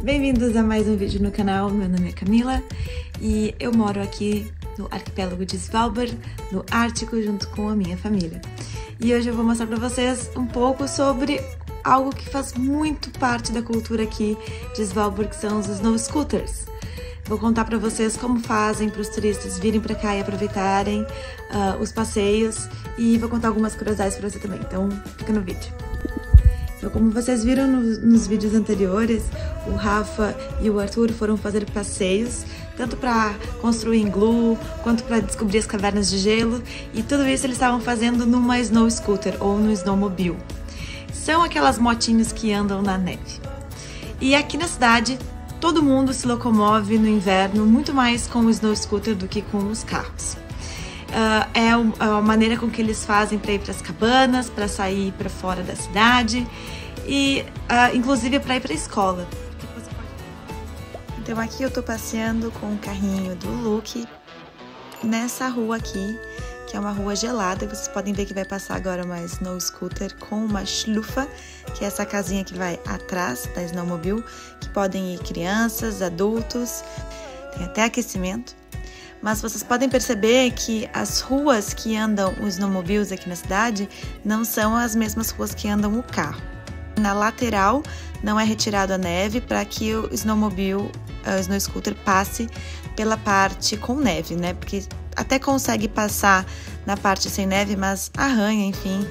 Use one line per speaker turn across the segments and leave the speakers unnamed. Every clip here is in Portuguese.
Bem-vindos a mais um vídeo no canal. Meu nome é Camila e eu moro aqui no arquipélago de Svalbard, no Ártico, junto com a minha família. E hoje eu vou mostrar para vocês um pouco sobre algo que faz muito parte da cultura aqui de Svalbard, que são os snow scooters. Vou contar para vocês como fazem para os turistas virem para cá e aproveitarem os passeios, e vou contar algumas curiosidades para você também, então fica no vídeo. Então, como vocês viram nos vídeos anteriores, o Rafa e o Arthur foram fazer passeios, tanto para construir iglu, quanto para descobrir as cavernas de gelo, e tudo isso eles estavam fazendo numa snow scooter ou no snowmobile. São aquelas motinhos que andam na neve. E aqui na cidade, todo mundo se locomove no inverno muito mais com o snow scooter do que com os carros. É a maneira com que eles fazem para ir para as cabanas, para sair para fora da cidade e inclusive para ir para a escola. Então aqui eu tô passeando com o carrinho do Luke nessa rua aqui, que é uma rua gelada. Vocês podem ver que vai passar agora uma snow scooter com uma schlufa, que é essa casinha que vai atrás da snowmobile, que podem ir crianças, adultos, tem até aquecimento. Mas vocês podem perceber que as ruas que andam os snowmobiles aqui na cidade não são as mesmas ruas que andam o carro. Na lateral não é retirado a neve para que o snowmobile, o snow scooter, passe pela parte com neve, né? Porque até consegue passar na parte sem neve, mas arranha, enfim.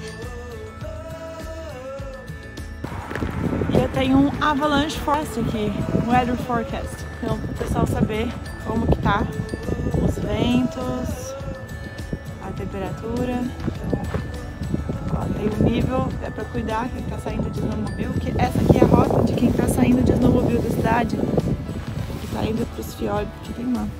E eu tenho um avalanche forecast aqui, weather forecast, então para o pessoal saber como que tá os ventos, a temperatura. Ó, tem o nível, é para cuidar quem tá saindo de snowmobile, que essa aqui é a rota de quem tá saindo de snowmobile da cidade, que tá indo pros fiordes, que tem lá.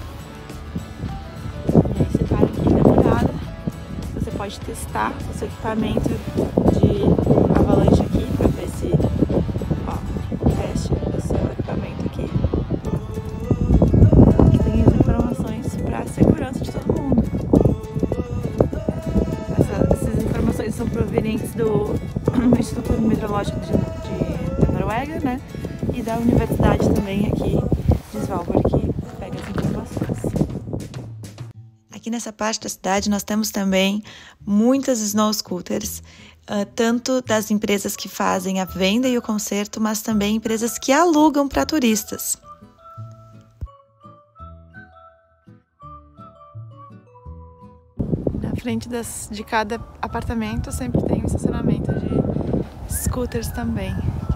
E aí você para aqui e dá uma olhada. Você pode testar o seu equipamento de avalanche aqui para ver se, ó, teste o seu equipamento aqui. Aqui tem as informações para a segurança de todo mundo. Essas informações são provenientes do Instituto Meteorológico da Noruega, né? E da universidade também aqui de Svalbard, que pega as informações.
Aqui nessa parte da cidade nós temos também muitas snow scooters, tanto das empresas que fazem a venda e o conserto, mas também empresas que alugam para turistas.
Na frente de cada apartamento sempre tem um estacionamento de scooters também.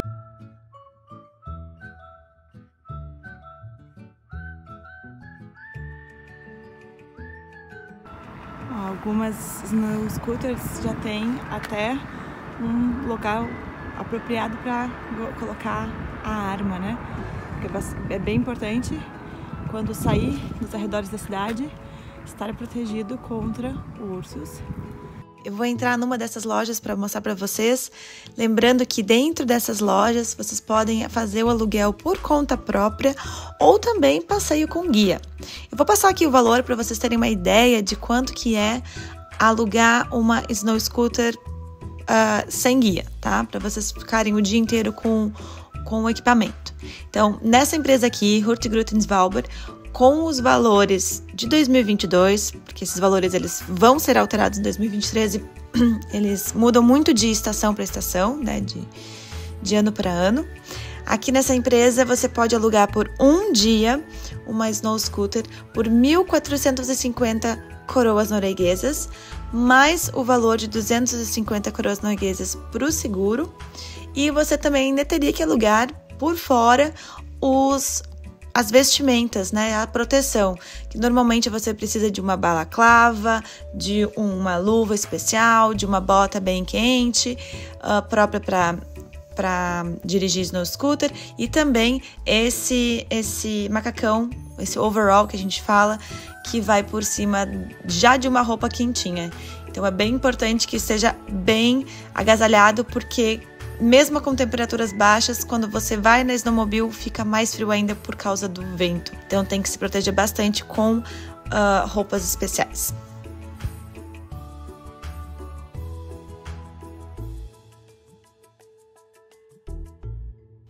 Algumas snow scooters já tem até um local apropriado para colocar a arma, né? Porque é bem importante, quando sair nos arredores da cidade, estar protegido contra ursos.
Eu vou entrar numa dessas lojas para mostrar para vocês, lembrando que dentro dessas lojas vocês podem fazer o aluguel por conta própria ou também passeio com guia. Eu vou passar aqui o valor para vocês terem uma ideia de quanto que é alugar uma snow scooter sem guia, tá? Para vocês ficarem o dia inteiro com o equipamento. Então, nessa empresa aqui, Hurtigruten Svalbard, com os valores de 2022, porque esses valores eles vão ser alterados em 2023 e eles mudam muito de estação para estação, né, de ano para ano. Aqui nessa empresa você pode alugar por um dia uma snow scooter por 1.450 coroas norueguesas, mais o valor de 250 coroas norueguesas para o seguro, e você também ainda teria que alugar por fora as vestimentas, né, a proteção, que normalmente você precisa de uma balaclava, de uma luva especial, de uma bota bem quente, própria para dirigir snow scooter, e também esse macacão, esse overall que a gente fala, que vai por cima já de uma roupa quentinha. Então é bem importante que esteja bem agasalhado, porque mesmo com temperaturas baixas, quando você vai na snowmobile, fica mais frio ainda por causa do vento. Então tem que se proteger bastante com roupas especiais.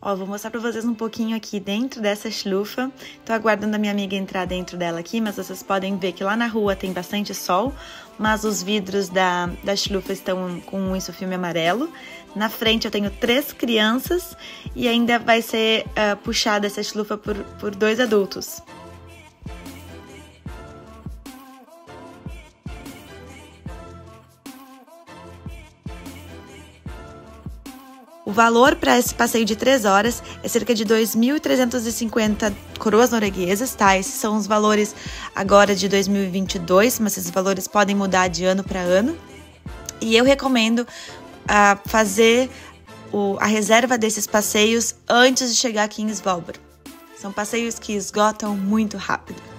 Ó, vou mostrar pra vocês um pouquinho aqui dentro dessa schlufa. Tô aguardando a minha amiga entrar dentro dela aqui, mas vocês podem ver que lá na rua tem bastante sol, mas os vidros da schlufa estão com isso filme amarelo. Na frente eu tenho 3 crianças e ainda vai ser puxada essa schlufa por 2 adultos. O valor para esse passeio de 3 horas é cerca de 2.350 coroas norueguesas, tá? Esses são os valores agora de 2022, mas esses valores podem mudar de ano para ano. E eu recomendo fazer a reserva desses passeios antes de chegar aqui em Svalbard. São passeios que esgotam muito rápido.